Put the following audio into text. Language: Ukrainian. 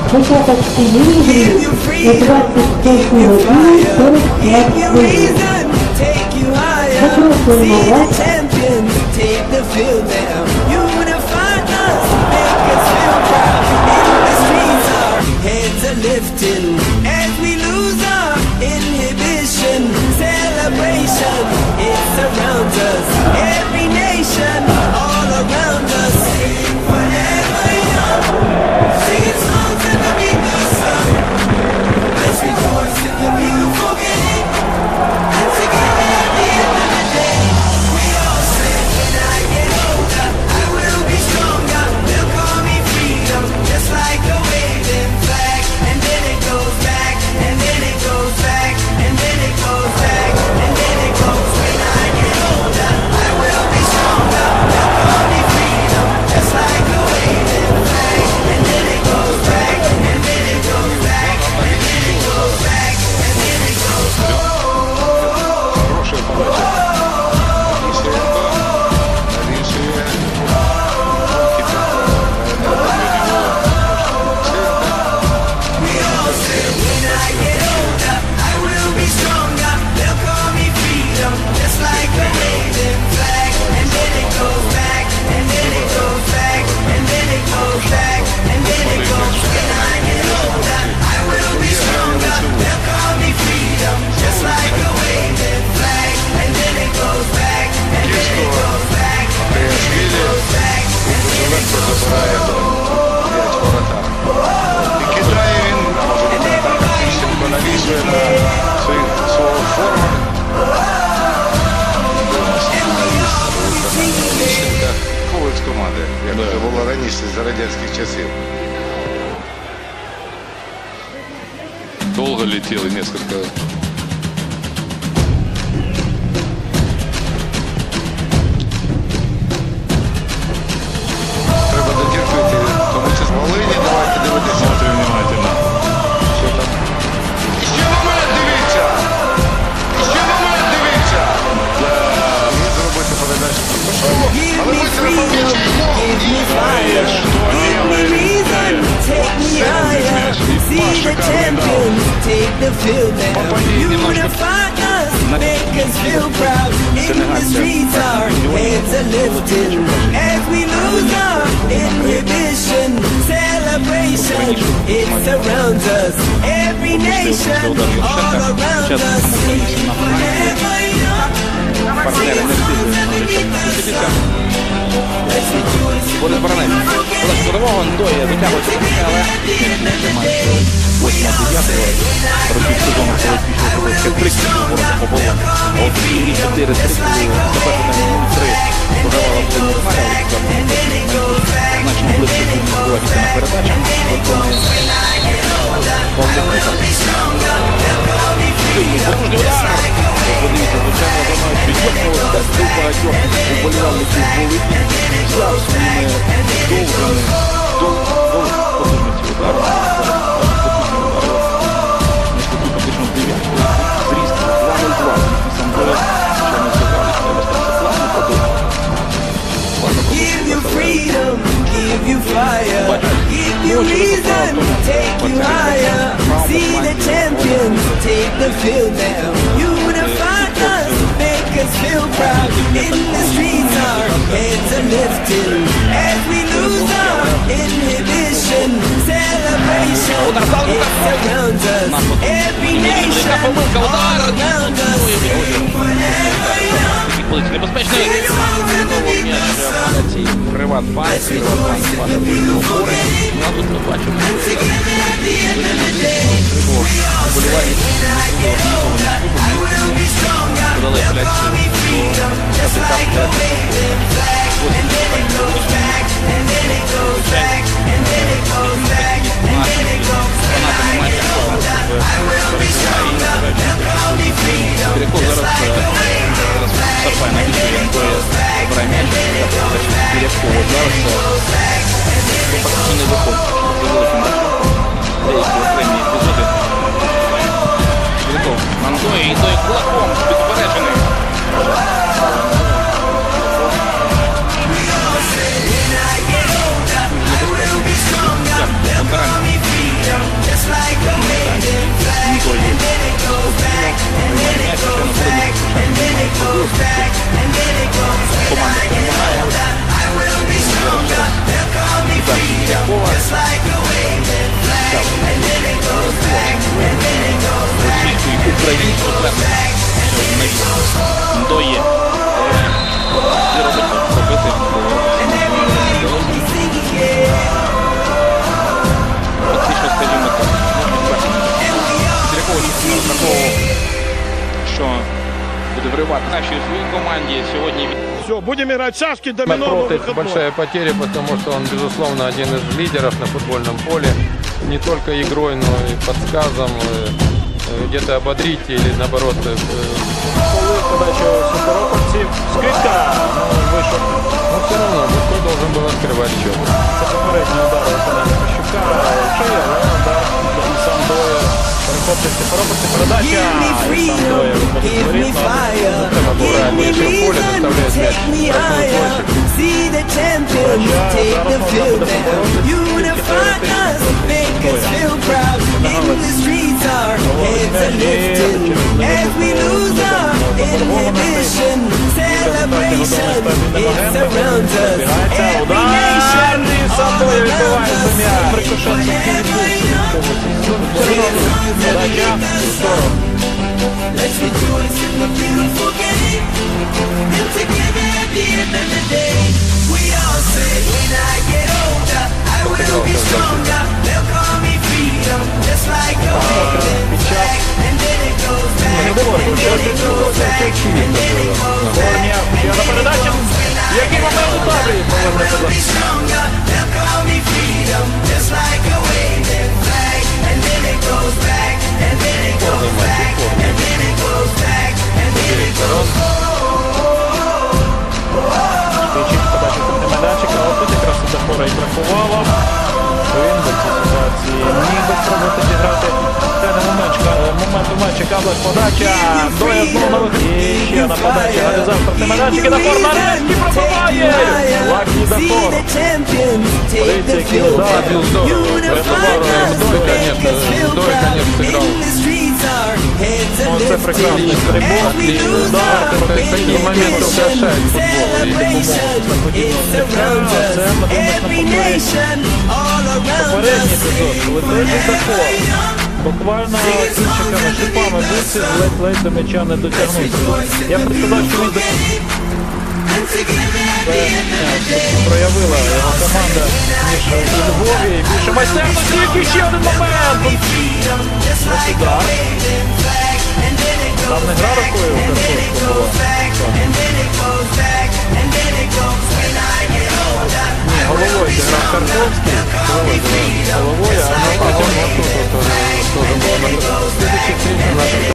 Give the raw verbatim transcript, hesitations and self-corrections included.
Початок ігри о двадцять восьмій годині сорок п'ять хвилин. Запрошуємо вас. As we lose our inhibition, celebration, it surrounds us. Every nation, all around us. Sing forever young, singing songs in the beat of the sun. Let's rejoice in the beautiful game, and together at the end of the day, we all say, when I get older, I will be stronger. They'll call me freedom, just like a waving flag. And then it goes back, and then it goes back, and then it goes back, and then it goes. When I get older, I will be stronger. They'll call me freedom, just like a waving flag. And then it goes back, and then it goes back, and then it goes back, and then it goes. Хорошая подача. Як це було раніше, за радянських часів. Долго летел и несколько... Треба дотерпіти, тому що з Волині, давайте дивитися. Смотрим внимательно. Що там? Ще момент дивіться! Ще момент дивіться! Мені зробити передачу. Але ви це не помічаєте. See the champions take the field now. Unify us, make us feel proud. In the streets our heads are lifting. As we lose our inhibition, celebration, it surrounds us. Every nation, all around us. Forever young, singing songs underneath the sun. Let's rejoice in the beautiful game. Судового Андоя витягується руки, але майже восьмого дев'ятого років сезону, коли пішов зробив хет-трик у ворота Поболон. А от і чотири три заперечення нуль три програвала в цьому файлі, значно ближче відбуватися на передачах. Сильний потужний удар. Подивіться, звичайно, думаю, підйомного стил багатьох уболівальників були за своїми довгими, довгими потужності удару. Потужні удари. Низько фактично в дев'ятку. Зріст два нуль два. Сам Боєв, що ми зігралися, не вистачиться плавно продовжувати. Give you freedom, give you fire, give you reason, take you higher. See the champions take the field now. Unify us, make us feel proud. In the streets our heads are lifting. As we lose our inhibition, celebration, it surrounds us. Every nation, all around us. Forever young. Небезпечний м'яч Приват-банк, Приват-банк падає до опори. Ну а тут ми бачимо вболівальні подали фляцію до капітан Перекол зараз Сарпай навіщо Янкоє збирає м'яч, Перекол зараз фактично не виходить. Деякі окремі епізоди. Перекол Андоє, Індоє кулаком підпереджений. Кравченко розраховував, що буде вривати нашій своїй команді сьогодні. Все, будем играть в шашки, домино, Напротив, выходной. большая потеря, потому что он, безусловно, один из лидеров на футбольном поле. Не только игрой, но и подсказом, э, э, где-то ободрить или, наоборот, э, Коли подача супероповців. Скидка. Ну, вийшов. но все равно Будко должен был открывать счет. Це попередній удар Олександра Мащука. Чи є, але удар і сам Доя перехоплює супероповці. Передача. Give me І сам freedom, Доя виходить give з me воріт. fire, give me reason to take me higher. See the champion, take the field now. Unify us, make us feel proud. In the streets our heads are lifted as we lose our inhibition. Celebration, it surrounds us. Every nation, all around us. Let's rejoice in the beautiful game. And together at the end of the day, we all say, when I get older, I will be stronger. They'll call me freedom, just like a waving flag. And then it goes back, and then it goes back, and then it goes back. Ще одна передача. Який момент у таборі? I will be stronger. They'll call me freedom, just like a waving flag. And then it goes back, and then it goes back, and then it goes back, and then it goes Стійчик подача Костемедачика, а от тут якраз Светофора і бракувало. Він в цій ситуації міг би спробувати зіграти певний момент, момент у матчі, Каблик подача, Доя знову на вихід. І ще одна подача, Галізар Костемедачик і Дафор на Ринецький пробиває! Лакі Дафор. Подивіться, який удар. Забил здорово. Дой, конечно, Дой, конечно, сыграл. Ну, це прекрасний стрибок, Отлично. удар. Такие моменты украшают футбол. И Це, напевно, попередній епізод, коли той же Дафор буквально кінчиками, шипами бився, ледь-ледь до м'яча не дотягнувся. Я б сказав, що він проявила його команда, ніж у Львові. І більше майстерності, який ще один момент. Ось удар. Там не гра рукою у Харковську була. Ні, головою зіграв Харковський. Головою, а потім